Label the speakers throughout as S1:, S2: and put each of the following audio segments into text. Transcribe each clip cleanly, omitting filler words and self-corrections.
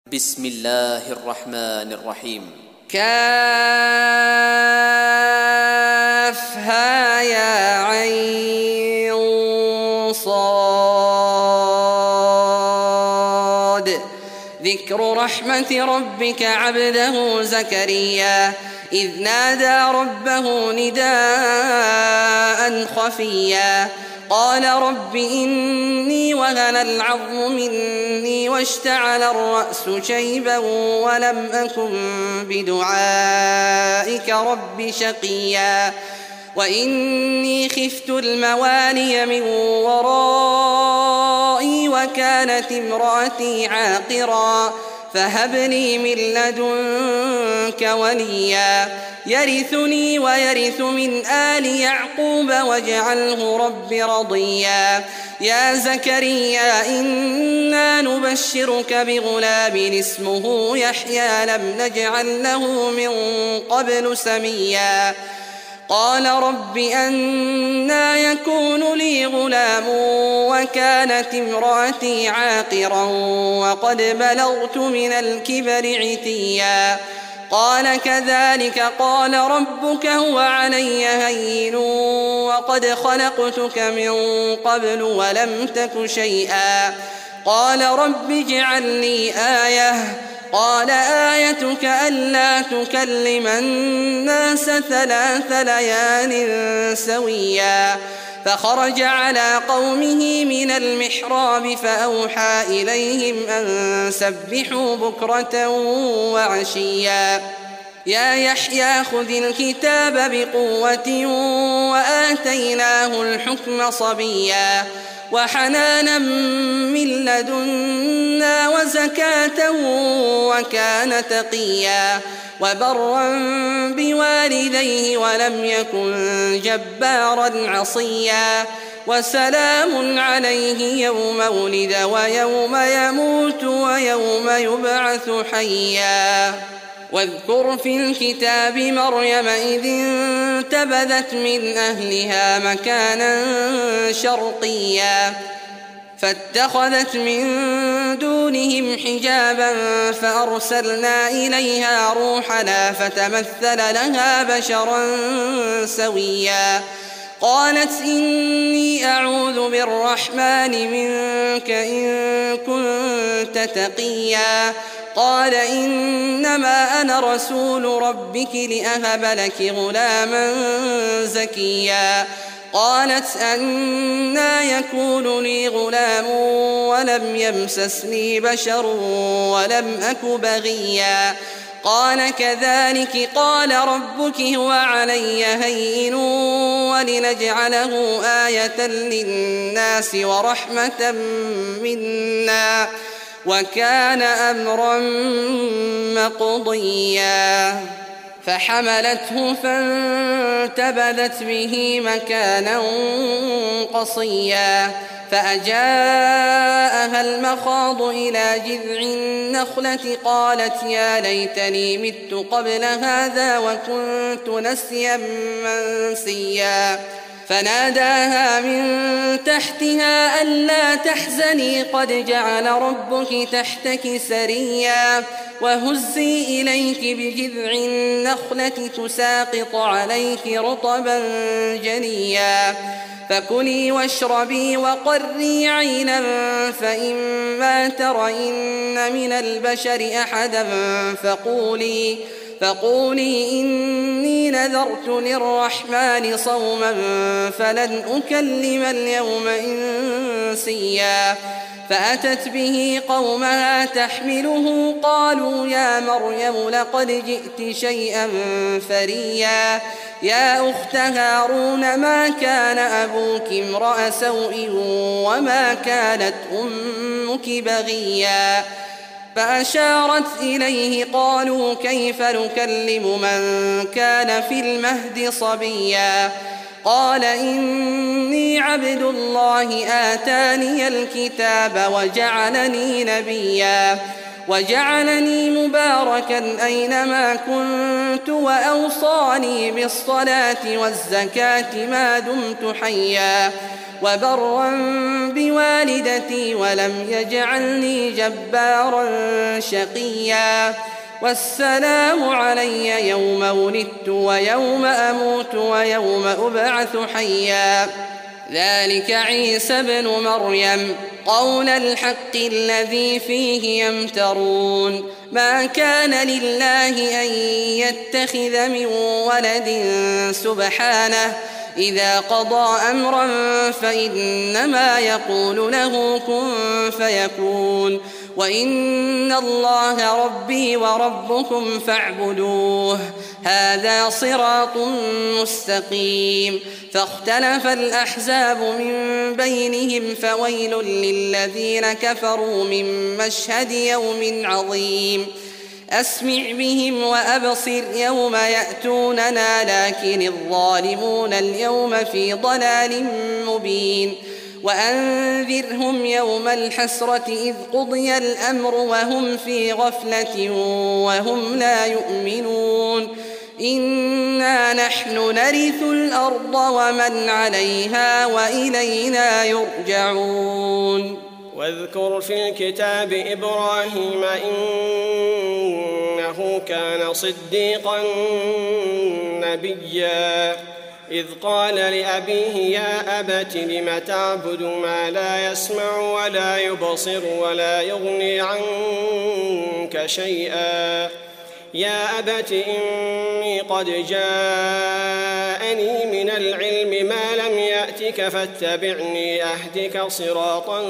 S1: بسم الله الرحمن الرحيم.
S2: كافها يا عين صاد. ذكر رحمة ربك عبده زكريا إذ نادى ربه نداء خفيا قال رب إني وهن العظم مني واشتعل الرأس شيبا ولم أكن بدعائك رب شقيا وإني خفت الموالي من ورائي وكانت امرأتي عاقرا فهب لي من لدنك وليا يرثني ويرث من آل يعقوب واجعله رب رضيا. يا زكريا إنا نبشرك بغلام اسمه يحيى لم نجعل له من قبل سميا قال رب أنى يكون لي غلام وكانت امرأتي عاقرا وقد بلغت من الكبر عتيا قال كذلك قال ربك هو علي هين وقد خلقتك من قبل ولم تك شيئا قال رب اجعل لي آية قال آيتك ألا تكلم الناس 3 ليال سويا فخرج على قومه من المحراب فأوحى إليهم أن سبحوا بكرة وعشيا يا يحيى خذ الكتاب بقوة وآتيناه الحكم صبيا وحنانا من لدنا وزكاة وكان تقيا وبرا بوالديه ولم يكن جبارا عصيا وسلام عليه يوم ولد ويوم يموت ويوم يبعث حيا. واذكر في الكتاب مريم إذ انتبذت من أهلها مكانا شرقيا فاتخذت من دونهم حجابا فأرسلنا إليها روحنا فتمثل لها بشرا سويا قالت إني أعوذ بالرحمن منك إن كنت تقيا قال إنما أنا رسول ربك لأهب لك غلاما زكيا قالت أنى يكون لي غلام ولم يمسسني بشر ولم أك بغيا قال كذلك قال ربك هو علي هين ولنجعله آية للناس ورحمة منا وكان أمرا مقضيا فحملته فانتبذت به مكانا قصيا فأجاءها المخاض إلى جذع النخلة قالت يا ليتني مت قبل هذا وكنت نسيا منسيا فناداها من تحتها ألا تحزني قد جعل ربك تحتك سريا وهزي إليك بجذع النخلة تساقط عليك رطبا جنيا فكلي واشربي وقري عينا فإما ترين من البشر أحدا فقولي إني نذرت للرحمن صوما فلن أكلم اليوم إنسيا فأتت به قومها تحمله قالوا يا مريم لقد جئت شيئا فريا يا أخت هارون ما كان أبوك امرأ سوء وما كانت أمك بغيا فأشارت إليه قالوا كيف نكلم من كان في المهد صبيا قال إني عبد الله آتاني الكتاب وجعلني نبيا وجعلني مباركا أينما كنت وأوصاني بالصلاة والزكاة ما دمت حيا وبرا بوالدتي ولم يجعلني جبارا شقيا والسلام علي يوم ولدت ويوم أموت ويوم أبعث حيا ذلك عيسى ابن مريم قول الحق الذي فيه يمترون ما كان لله أن يتخذ من ولد سبحانه إذا قضى أمرا فإنما يقول له كن فيكون وإن الله ربي وربكم فاعبدوه هذا صراط مستقيم فاختلف الأحزاب من بينهم فويل للذين كفروا من مشهد يوم عظيم أسمع بهم وأبصر يوم يأتوننا لكن الظالمون اليوم في ضلال مبين وأنذرهم يوم الحسرة إذ قضي الأمر وهم في غفلة وهم لا يؤمنون إنا نحن نرث الأرض ومن عليها وإلينا يرجعون
S3: واذكر في الكتاب إبراهيم إنه كان صديقا نبيا إذ قال لأبيه يا أبت لم تعبد ما لا يسمع ولا يبصر ولا يغني عنك شيئا يا أبت إني قد جاءني من العلم ما لم يأتك فاتبعني أهدك صراطا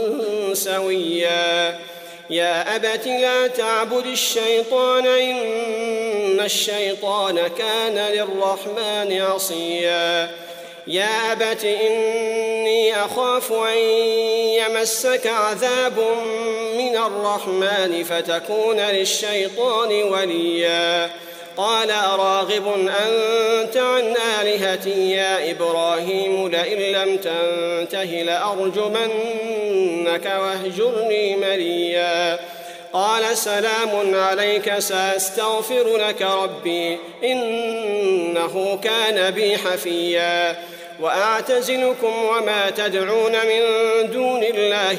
S3: سويا يا أبت لا تعبد الشيطان إن الشيطان كان للرحمن عصيا يا أبت إني أخاف أن يمسك عذاب من الرحمن فتكون للشيطان وليا قال أراغب أنت عن آلهتي يا إبراهيم لئن لم تنته لأرجمنك واهجرني مليا قال سلام عليك سأستغفر لك ربي إنه كان بي حفيا وأعتزلكم وما تدعون من دون الله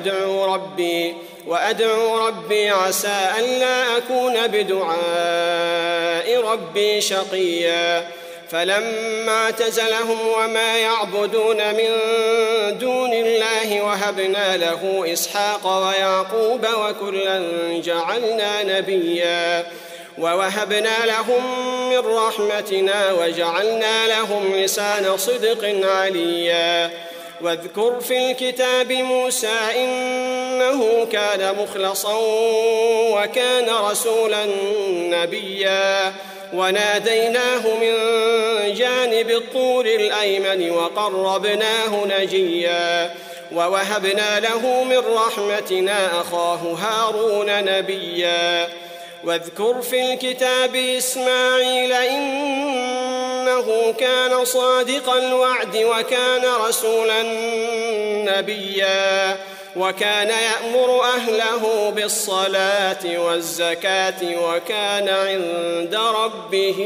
S3: وأدعو ربي عسى ألا أكون بدعاء ربي شقيا فلما اعتزلهم وما يعبدون من دون الله وهبنا له إسحاق ويعقوب وكلا جعلنا نبيا ووهبنا لهم من رحمتنا وجعلنا لهم لسان صدق عليا واذكر في الكتاب موسى إنه كان مخلصا وكان رسولا نبيا وناديناه من جانب الطور الأيمن وقربناه نجيا ووهبنا له من رحمتنا أخاه هارون نبيا واذكر في الكتاب إسماعيل إنه كان صادق الوعد وكان رسولا نبيا وكان يأمر أهله بالصلاة والزكاة وكان عند ربه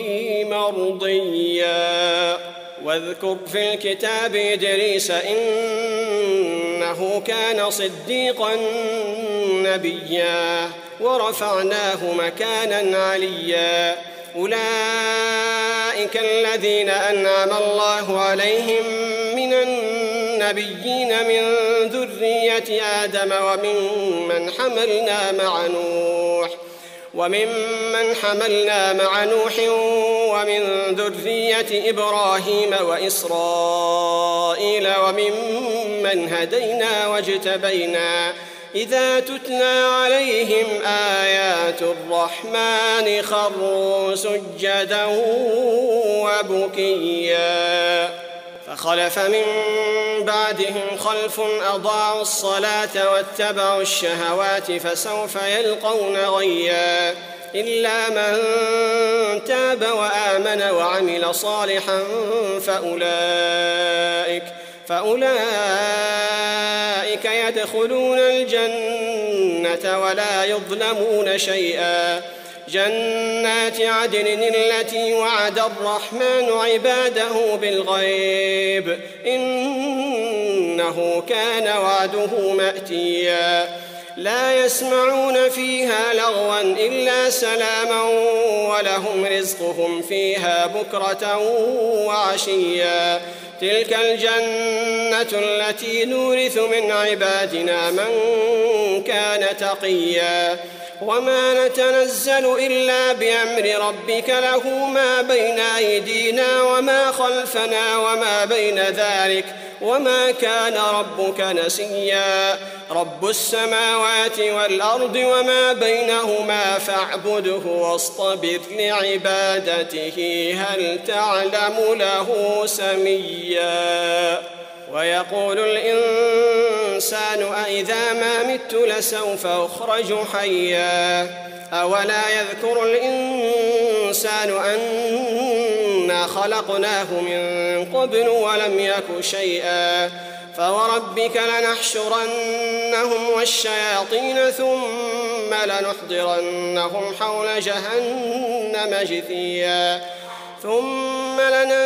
S3: مرضيا واذكر في الكتاب إدريس إنه كان صديقا نبيا ورفعناه مكانا عليا أولئك الذين أنعم الله عليهم من النبيين من ذرية آدم وممن حملنا مع نوح ومن ذرية إبراهيم وإسرائيل وممن هدينا واجتبينا إذا تتلى عليهم آيات الرحمن خروا سجدا وبكيا فخلف من بعدهم خلف أضاعوا الصلاة واتبعوا الشهوات فسوف يلقون غيا إلا من تاب وآمن وعمل صالحا فأولئك يدخلون الجنة ولا يظلمون شيئا جنات عدن التي وعد الرحمن عباده بالغيب إنه كان وعده مأتيا لا يسمعون فيها لغوا إلا سلاما ولهم رزقهم فيها بكرة وعشيا تلك الجنة التي نورث من عبادنا من كان تقيا وما نتنزل إلا بأمر ربك له ما بين أيدينا وما خلفنا وما بين ذلك وما كان ربك نسيا رب السماوات والأرض وما بينهما فاعبده واصطبر لعبادته هل تعلم له سميا ويقول الإنسان أإذا ما مت لسوف أخرج حيا أولا يذكر الإنسان أنا خلقناه من قبل ولم يك شيئا فوربك لنحشرنهم والشياطين ثم لنحضرنهم حول جهنم جثيا ثم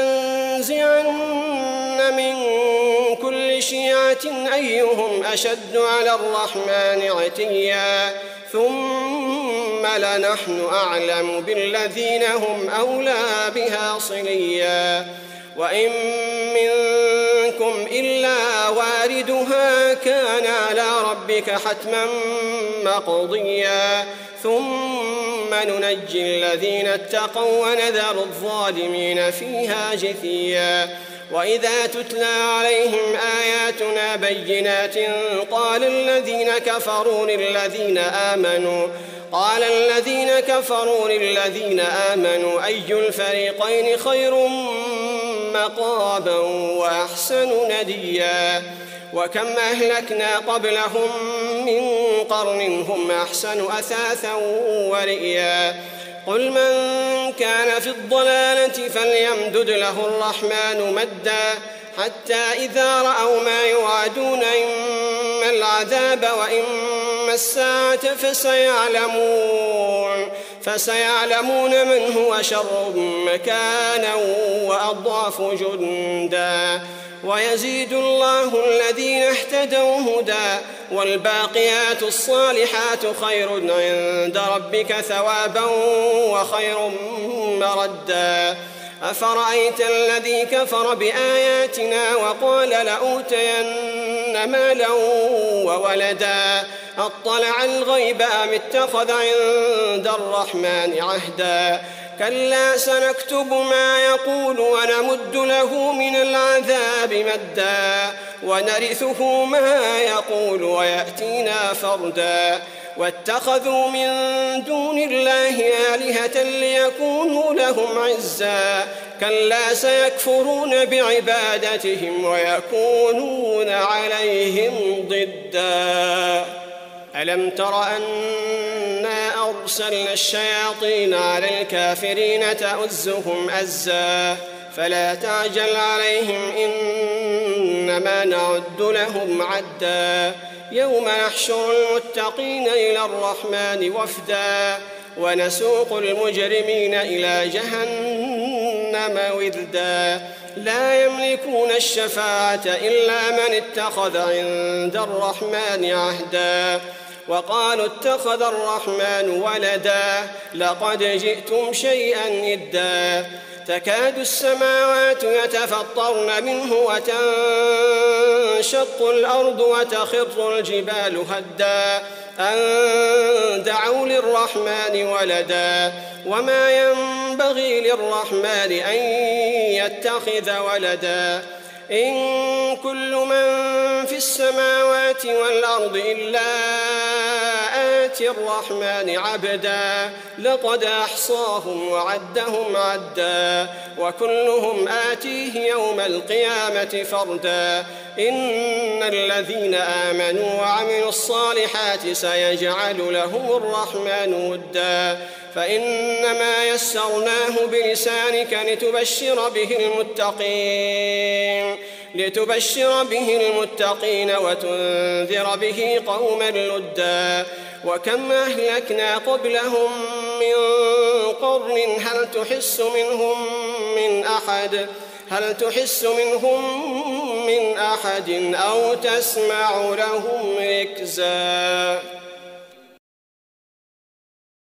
S3: لننزعن من كل شيعة أيهم أشد على الرحمن عتيا ثم لنحن أعلم بالذين هم أولى بها صليا وإن منكم إلا واردها كان على ربك حتما مقضيا ثم ننجي الذين اتقوا ونذر الظالمين فيها جثيا وإذا تتلى عليهم آياتنا بينات قال الذين كفروا للذين آمنوا أي الفريقين خير مقاما وأحسن نديا وكم أهلكنا قبلهم من قرن هم أحسن أثاثا ورئيا قل من كان في الضلالة فليمدد له الرحمن مدا حتى إذا رأوا ما يوعدون إما العذاب وإما الساعة فسيعلمون من هو شر مكانا وأضعف جندا ويزيد الله الذين اهتدوا هدى والباقيات الصالحات خير عند ربك ثوابا وخير مردا أفرأيت الذي كفر بآياتنا وقال لأوتين مالا وولدا أطلع الغيب أم اتخذ عند الرحمن عهدا كلا سنكتب ما يقول ونمد له من العذاب مدا ونرثه ما يقول ويأتينا فردا واتخذوا من دون الله آلهة ليكونوا لهم عزا كلا سيكفرون بعبادتهم ويكونون عليهم ضدا ألم تر أنا أرسلنا الشياطين على الكافرين تؤزهم أزا فلا تعجل عليهم إنما نعد لهم عدا يوم نحشر المتقين إلى الرحمن وفدا ونسوق المجرمين إلى جهنم وردا لا يملكون الشفاعة إلا من اتخذ عند الرحمن عهدا وقالوا اتخذ الرحمن ولدا لقد جئتم شيئا إدا تكاد السماوات يتفطرن منه وتنشق الأرض وتخر الجبال هدا أن دعوا للرحمن ولدا وما ينبغي للرحمن أن يتخذ ولدا إن كل من في السماوات والأرض إلا آتي الرحمن عبدا لقد أحصاهم وعدهم عدا وكلهم آتيه يوم القيامة فردا إن الذين آمنوا وعملوا الصالحات سيجعل لهم الرحمن ودا فإنما يسرناه بلسانك لتبشر به المتقين لتبشر به المتقين وتنذر به قوما لدا وكم أهلكنا قبلهم من قرن هل تحس منهم من أحد أو تسمع لهم ركزا.